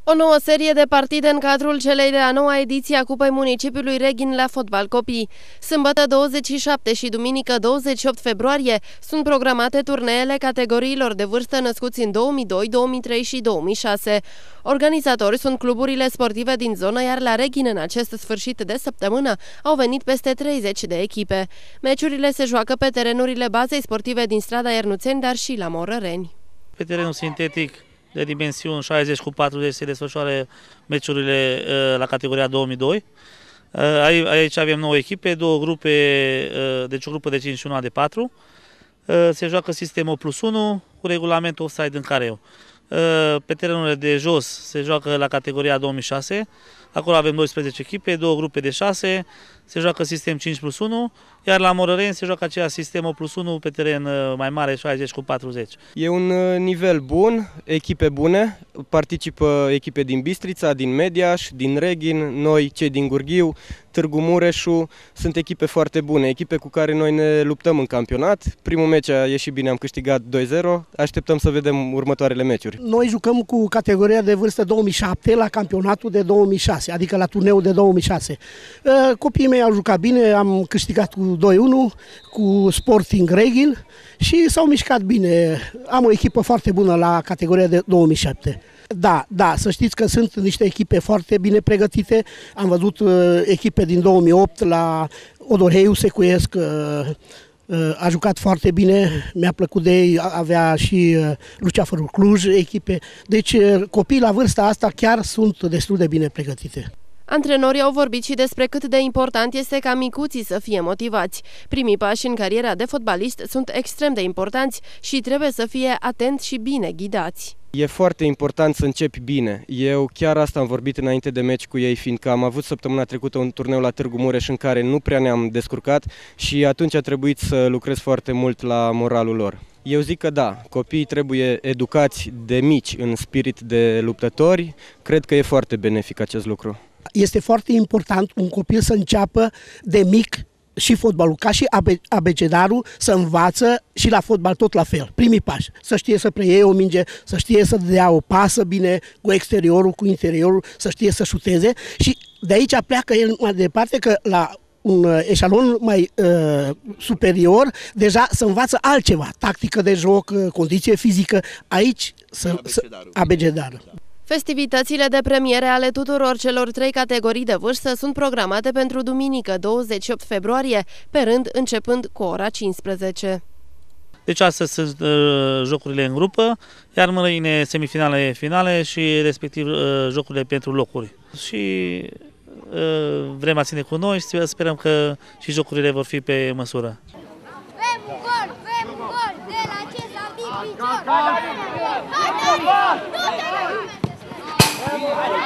O nouă serie de partide în cadrul celei de-a noua ediție a Cupei Municipiului Reghin la fotbal copii. Sâmbătă 27 și duminică 28 februarie sunt programate turneele categoriilor de vârstă născuți în 2002, 2003 și 2006. Organizatori sunt cluburile sportive din zonă, iar la Reghin în acest sfârșit de săptămână au venit peste 30 de echipe. Meciurile se joacă pe terenurile bazei sportive din strada Iernuțeni, dar și la Morăreni. Pe terenul sintetic de dimensiuni 60x40 se desfășoară meciurile la categoria 2002. Aici avem 9 echipe, două grupe, deci o grupă de 5 și una de 4. Se joacă sistemul 1+1 cu regulamentul offside în careu. Pe terenurile de jos se joacă la categoria 2006. Acolo avem 12 echipe, două grupe de 6, se joacă sistem 5+1, iar la Morăreni se joacă aceea sistem 1+1 pe teren mai mare, 60x40. E un nivel bun, echipe bune, participă echipe din Bistrița, din Mediaș, din Reghin, noi cei din Gurghiu, Târgu Mureșu, sunt echipe foarte bune, echipe cu care noi ne luptăm în campionat. Primul meci a ieșit bine, am câștigat 2-0, așteptăm să vedem următoarele meciuri. Noi jucăm cu categoria de vârstă 2007 la campionatul de 2006, adică la turneul de 2006. Copiii mei au jucat bine, am câștigat cu 2-1 cu Sporting Reghin și s-au mișcat bine. Am o echipă foarte bună la categoria de 2007. Da, să știți că sunt niște echipe foarte bine pregătite. Am văzut echipe din 2008 la Odorheiu Secuiesc, a jucat foarte bine, mi-a plăcut de ei, avea și Luceafărul Cluj, echipe. Deci copiii la vârsta asta chiar sunt destul de bine pregătite. Antrenorii au vorbit și despre cât de important este ca micuții să fie motivați. Primii pași în cariera de fotbalist sunt extrem de importanți și trebuie să fie atenți și bine ghidați. E foarte important să începi bine. Eu chiar asta am vorbit înainte de meci cu ei, fiindcă am avut săptămâna trecută un turneu la Târgu Mureș în care nu prea ne-am descurcat și atunci a trebuit să lucrez foarte mult la moralul lor. Eu zic că da, copiii trebuie educați de mici în spirit de luptători. Cred că e foarte benefic acest lucru. Este foarte important un copil să înceapă de mic și fotbalul, ca și abecedarul, să învață și la fotbal tot la fel. Primii pași, să știe să preie o minge, să știe să dea o pasă bine cu exteriorul, cu interiorul, să știe să șuteze și de aici pleacă el mai departe că la un eșalon mai superior, deja să învață altceva, tactică de joc, condiție fizică, aici abecedarul. Festivitățile de premiere ale tuturor celor 3 categorii de vârstă sunt programate pentru duminică 28 februarie, pe rând începând cu ora 15. Deci astăzi sunt jocurile în grupă, iar mâine semifinale, finale și respectiv jocurile pentru locuri. Și vrem ține cu noi, sperăm că și jocurile vor fi pe măsură. Vrem un gol de la ce s-a dit picior!